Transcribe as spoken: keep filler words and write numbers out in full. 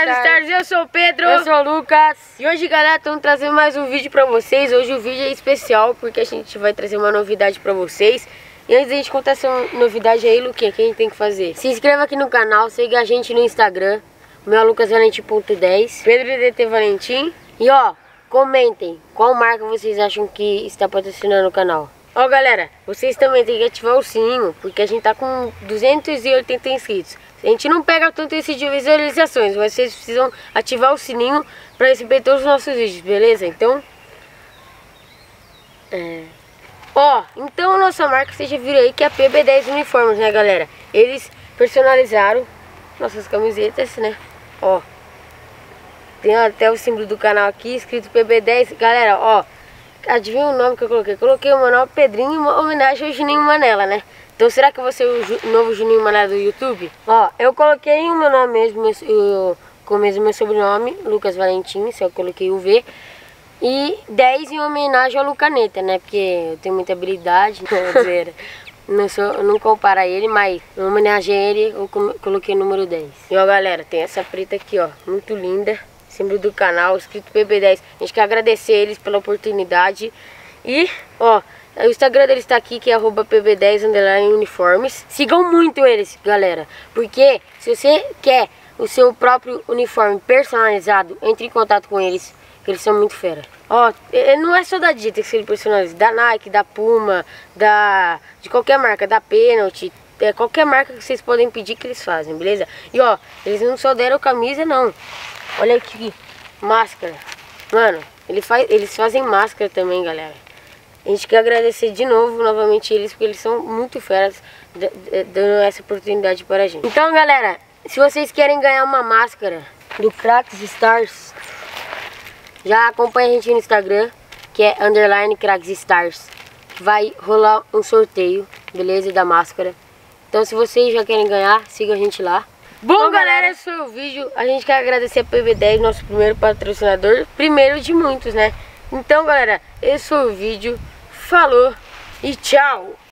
Cracks Stars, eu sou o Pedro. Eu sou o Lucas. E hoje, galera, estamos trazendo mais um vídeo pra vocês. Hoje o vídeo é especial porque a gente vai trazer uma novidade pra vocês. E antes da gente contar essa novidade aí, Luquinha, o que a gente tem que fazer? Se inscreva aqui no canal, siga a gente no Instagram. O meu é lucas valentim ponto dez, Pedro D T Valentim. E ó, comentem qual marca vocês acham que está patrocinando o canal. Ó, galera, vocês também tem que ativar o sininho, porque a gente tá com duzentos e oitenta inscritos. A gente não pega tanto esse de visualizações, mas vocês precisam ativar o sininho para receber todos os nossos vídeos, beleza? Então, é... ó, então a nossa marca, vocês já viram aí que é a P B dez Uniformes, né, galera? Eles personalizaram nossas camisetas, né? Ó, tem até o símbolo do canal aqui, escrito P B dez. Galera, ó, adivinha o nome que eu coloquei? Coloquei o meu nome Pedrinho em uma homenagem ao Juninho Manela, né? Então será que eu vou ser o Ju, novo Juninho Manela do YouTube? Ó, eu coloquei o meu nome mesmo, meu, eu, com o mesmo meu sobrenome, Lucas Valentim, se eu coloquei o V. E dez em homenagem ao Lucaneta, né? Porque eu tenho muita habilidade, quer dizer, não, sou, eu não comparo a ele, mas em homenagem a ele eu coloquei o número dez. E ó, galera, tem essa preta aqui, ó, muito linda. Símbolo do canal, escrito P B dez. A gente quer agradecer eles pela oportunidade. E, ó, o Instagram deles tá aqui, que é arroba P B dez underline uniformes. Sigam muito eles, galera. Porque se você quer o seu próprio uniforme personalizado, entre em contato com eles, que eles são muito fera. Ó, não é só da Ditex que ele personaliza, da Nike, da Puma, da de qualquer marca, da Penalty. É, qualquer marca que vocês podem pedir que eles fazem, beleza? E ó, eles não só deram camisa, não. Olha aqui, máscara. Mano, ele faz, eles fazem máscara também, galera. A gente quer agradecer de novo, novamente, eles, porque eles são muito feras, dando essa oportunidade para a gente. Então, galera, se vocês querem ganhar uma máscara do Cracks Stars, já acompanha a gente no Instagram, que é underline Cracks Stars. Vai rolar um sorteio, beleza, da máscara. Então, se vocês já querem ganhar, siga a gente lá. Bom, Bom galera, esse foi o vídeo. A gente quer agradecer a P B dez, nosso primeiro patrocinador, primeiro de muitos, né? Então, galera, esse foi o vídeo. Falou e tchau!